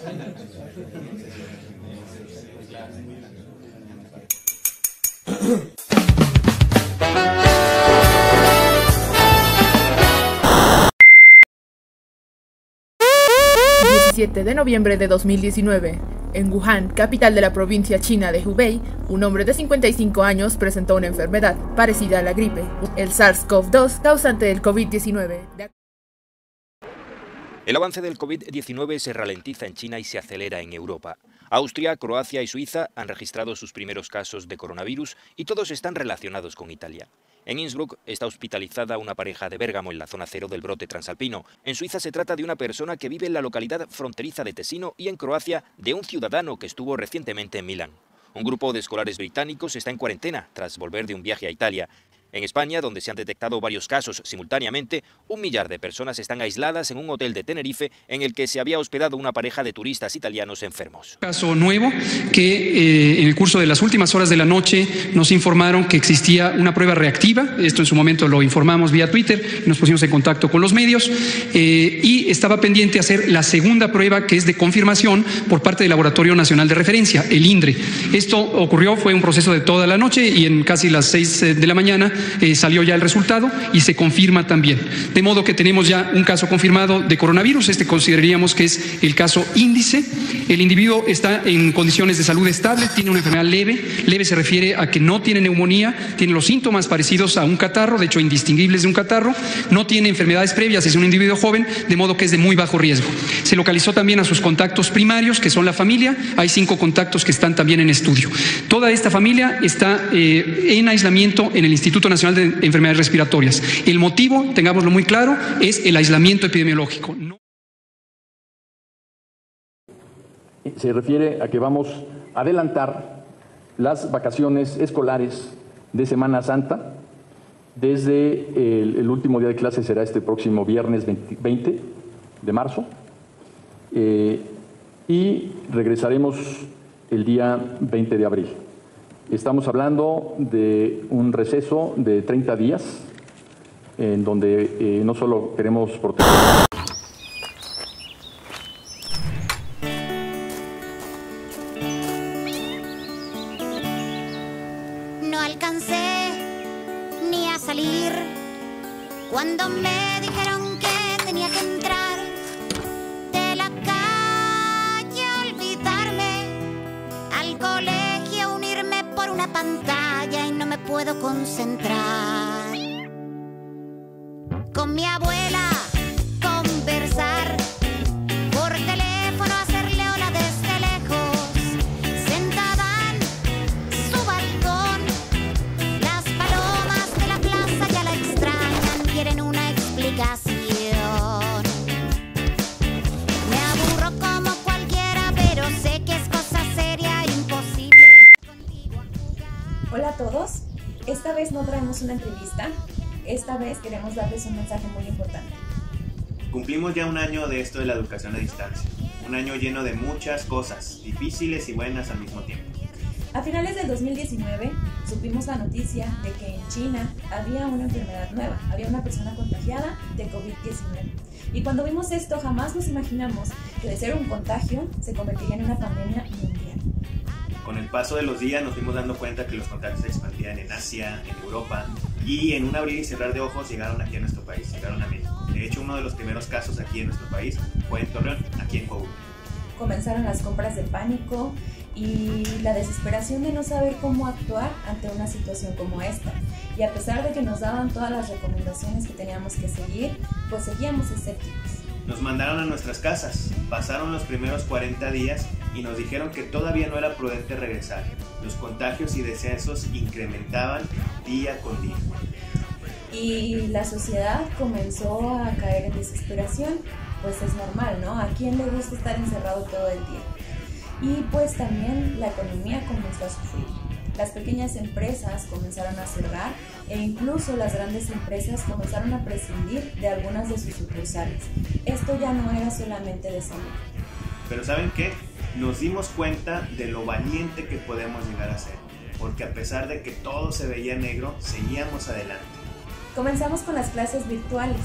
De noviembre de 2019, en Wuhan, capital de la provincia china de Hubei, un hombre de 55 años presentó una enfermedad parecida a la gripe, el SARS-CoV-2, causante del COVID-19. El avance del COVID-19 se ralentiza en China y se acelera en Europa. Austria, Croacia y Suiza han registrado sus primeros casos de coronavirus y todos están relacionados con Italia. En Innsbruck está hospitalizada una pareja de Bérgamo en la zona cero del brote transalpino. En Suiza se trata de una persona que vive en la localidad fronteriza de Tesino y en Croacia de un ciudadano que estuvo recientemente en Milán. Un grupo de escolares británicos está en cuarentena tras volver de un viaje a Italia. En España, donde se han detectado varios casos simultáneamente, 1 millar de personas están aisladas en un hotel de Tenerife en el que se había hospedado una pareja de turistas italianos enfermos. Caso nuevo que en el curso de las últimas horas de la noche nos informaron que existía una prueba reactiva. Esto en su momento lo informamos vía Twitter, nos pusimos en contacto con los medios y estaba pendiente hacer la segunda prueba, que es de confirmación por parte del Laboratorio Nacional de Referencia, el INDRE. Esto ocurrió, fue un proceso de toda la noche y en casi las 6 de la mañana salió ya el resultado y se confirma también. De modo que tenemos ya un caso confirmado de coronavirus. Este consideraríamos que es el caso índice. El individuo está en condiciones de salud estable, tiene una enfermedad leve. Leve se refiere a que no tiene neumonía, tiene los síntomas parecidos a un catarro, de hecho indistinguibles de un catarro, no tiene enfermedades previas, es un individuo joven, de modo que es de muy bajo riesgo. Se localizó también a sus contactos primarios, que son la familia. Hay 5 contactos que están también en estudio. Toda esta familia está en aislamiento en el Instituto Nacional de Enfermedades Respiratorias. El motivo, tengámoslo muy claro, es el aislamiento epidemiológico. Se refiere a que vamos a adelantar las vacaciones escolares de Semana Santa. Desde el último día de clase será este próximo viernes 20 de marzo y regresaremos el día 20 de abril. Estamos hablando de un receso de 30 días en donde no solo queremos proteger. No alcancé ni a salir cuando me dijeron que tenía que entrar de la calle, olvidarme al colegio, unirme por una pantalla y no me puedo concentrar. Con mi abuela conversar por teléfono, hacerle hola desde lejos, sentada en su balcón. Las palomas de la plaza ya la extrañan, quieren una explicación. Me aburro como cualquiera, pero sé que es cosa seria, imposible contigo a jugar. Hola a todos, esta vez no traemos una entrevista, esta vez queremos darles un mensaje muy importante. Cumplimos ya un año de esto de la educación a distancia, un año lleno de muchas cosas, difíciles y buenas al mismo tiempo. A finales del 2019 supimos la noticia de que en China había una enfermedad nueva, había una persona contagiada de COVID-19. Y cuando vimos esto jamás nos imaginamos que de ser un contagio se convertiría en una pandemia mundial. Con el paso de los días nos fuimos dando cuenta que los contagios se expandían en Asia, en Europa, y en un abrir y cerrar de ojos llegaron aquí a nuestro país, llegaron a México. De hecho, uno de los primeros casos aquí en nuestro país fue en Torreón, aquí en Coahuila. Comenzaron las compras de pánico y la desesperación de no saber cómo actuar ante una situación como esta. Y a pesar de que nos daban todas las recomendaciones que teníamos que seguir, pues seguíamos escépticos. Nos mandaron a nuestras casas, pasaron los primeros 40 días y nos dijeron que todavía no era prudente regresar. Los contagios y decesos incrementaban día con día. Y la sociedad comenzó a caer en desesperación, pues es normal, ¿no? ¿A quién le gusta estar encerrado todo el día? Y pues también la economía comenzó a sufrir. Las pequeñas empresas comenzaron a cerrar e incluso las grandes empresas comenzaron a prescindir de algunas de sus sucursales. Esto ya no era solamente de salud. Pero ¿saben qué? Nos dimos cuenta de lo valiente que podemos llegar a ser, porque a pesar de que todo se veía negro, seguíamos adelante. Comenzamos con las clases virtuales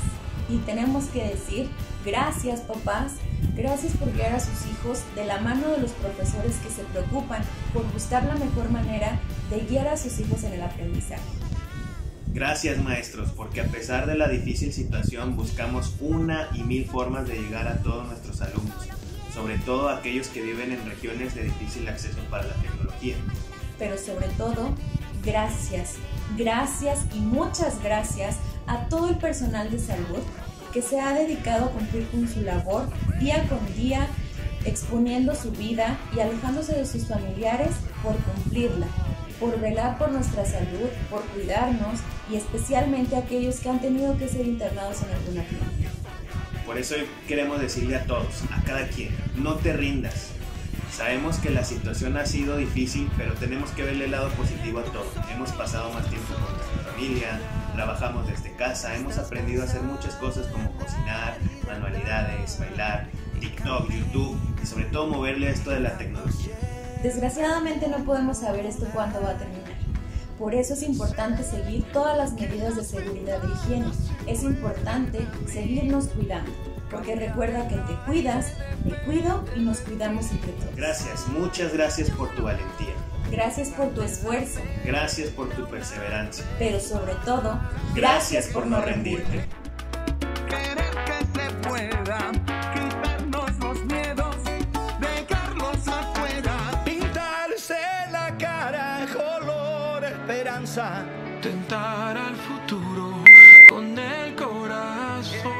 Y tenemos que decir, gracias papás, gracias por guiar a sus hijos de la mano de los profesores que se preocupan por buscar la mejor manera de guiar a sus hijos en el aprendizaje. Gracias maestros, porque a pesar de la difícil situación buscamos una y mil formas de llegar a todos nuestros alumnos, sobre todo aquellos que viven en regiones de difícil acceso para la tecnología. Pero sobre todo, gracias y muchas gracias a todo el personal de salud que se ha dedicado a cumplir con su labor día con día, exponiendo su vida y alejándose de sus familiares por cumplirla, por velar por nuestra salud, por cuidarnos y especialmente a aquellos que han tenido que ser internados en alguna clínica. Por eso hoy queremos decirle a todos, a cada quien, no te rindas. Sabemos que la situación ha sido difícil, pero tenemos que verle el lado positivo a todo. Hemos pasado más tiempo con nuestra familia, trabajamos desde casa, hemos aprendido a hacer muchas cosas como cocinar, manualidades, bailar, TikTok, YouTube y sobre todo moverle a esto de la tecnología. Desgraciadamente no podemos saber esto cuándo va a terminar. Por eso es importante seguir todas las medidas de seguridad e higiene. Es importante seguirnos cuidando, porque recuerda que te cuidas, me cuido y nos cuidamos entre todos. Gracias, muchas gracias por tu valentía. Gracias por tu esfuerzo. Gracias por tu perseverancia. Pero sobre todo, gracias por no rendirte. Querer que se pueda, quitarnos los miedos, dejarlos afuera, pintarse la cara color esperanza, tentar al futuro con el corazón.